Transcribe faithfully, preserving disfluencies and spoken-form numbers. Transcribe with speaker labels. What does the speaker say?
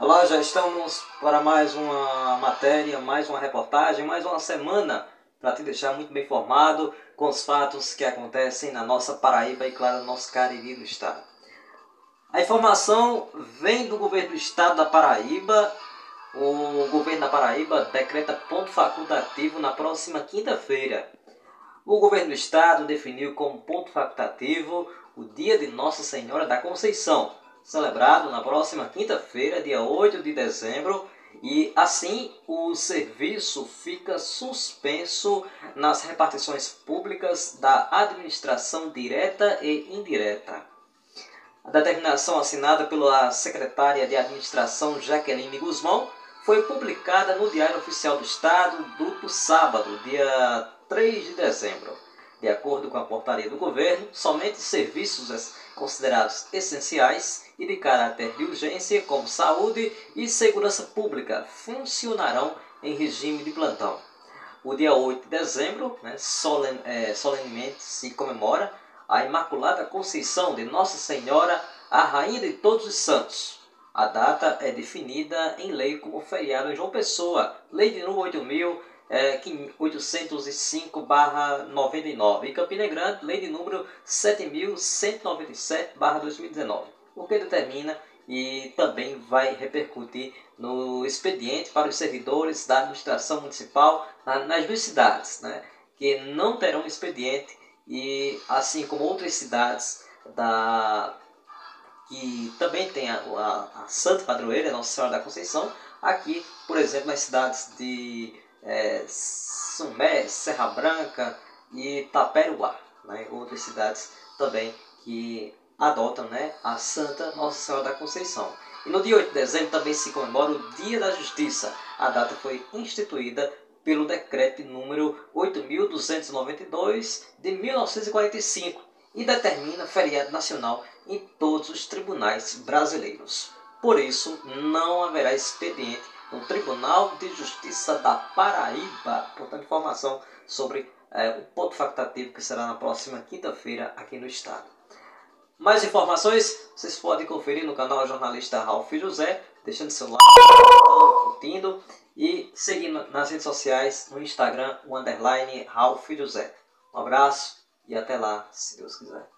Speaker 1: Olá, já estamos para mais uma matéria, mais uma reportagem, mais uma semana para te deixar muito bem informado com os fatos que acontecem na nossa Paraíba e, claro, no nosso Cariri do Estado. A informação vem do governo do Estado da Paraíba. O governo da Paraíba decreta ponto facultativo na próxima quinta-feira. O governo do Estado definiu como ponto facultativo o dia de Nossa Senhora da Conceição, celebrado na próxima quinta-feira, dia oito de dezembro, e assim o serviço fica suspenso nas repartições públicas da administração direta e indireta. A determinação assinada pela secretária de Administração Jaqueline Guzmão foi publicada no Diário Oficial do Estado do sábado, dia três de dezembro. De acordo com a portaria do governo, somente serviços considerados essenciais e de caráter de urgência, como saúde e segurança pública, funcionarão em regime de plantão. O dia oito de dezembro, né, solen, é, solenemente se comemora a Imaculada Conceição de Nossa Senhora, a Rainha de Todos os Santos. A data é definida em lei como feriado em João Pessoa, Lei de número oito mil oitocentos e cinco barra noventa e nove, e Campina Grande, Lei de número sete mil cento e noventa e sete barra dois mil e dezenove, o que determina e também vai repercutir no expediente para os servidores da administração municipal nas duas cidades, né, que não terão expediente, e assim como outras cidades da que também tem a, a, a Santa Padroeira, Nossa Senhora da Conceição. Aqui, por exemplo, nas cidades de é, Sumé, Serra Branca e Taperuá, né? Outras cidades também que adotam, né, a Santa Nossa Senhora da Conceição. E no dia oito de dezembro também se comemora o Dia da Justiça. A data foi instituída pelo decreto número oito mil duzentos e noventa e dois de mil novecentos e quarenta e cinco e determina feriado nacional em todos os tribunais brasileiros. Por isso, não haverá expediente no Tribunal de Justiça da Paraíba. Portanto, informação sobre é, o ponto facultativo que será na próxima quinta-feira aqui no estado. Mais informações vocês podem conferir no canal jornalista Ralph José, deixando seu like, curtindo e seguindo nas redes sociais, no Instagram, o underline Ralph José. Um abraço e até lá, se Deus quiser.